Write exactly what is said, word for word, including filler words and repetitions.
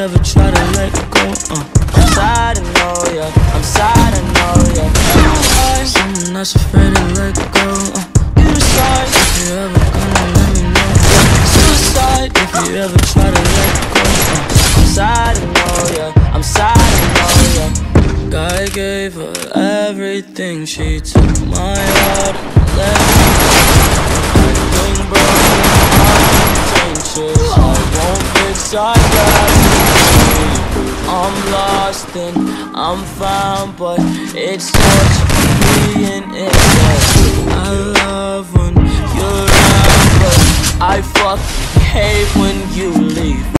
ever try to let go, uh I'm sad, I know, yeah, I'm sad, I know, yeah. You are someone that's afraid to let go, uh You decide if you ever gonna let me know, yeah. Suicide if you ever try to let go, uh I'm sad, I know, yeah, I'm sad, I know, yeah. God gave her everything, she took my heart and let me go. Acting broken, I'm changes, I won't fix, I got I'm lost and I'm found, but it's torture being in it. I love when you're around, but I fucking hate when you leave.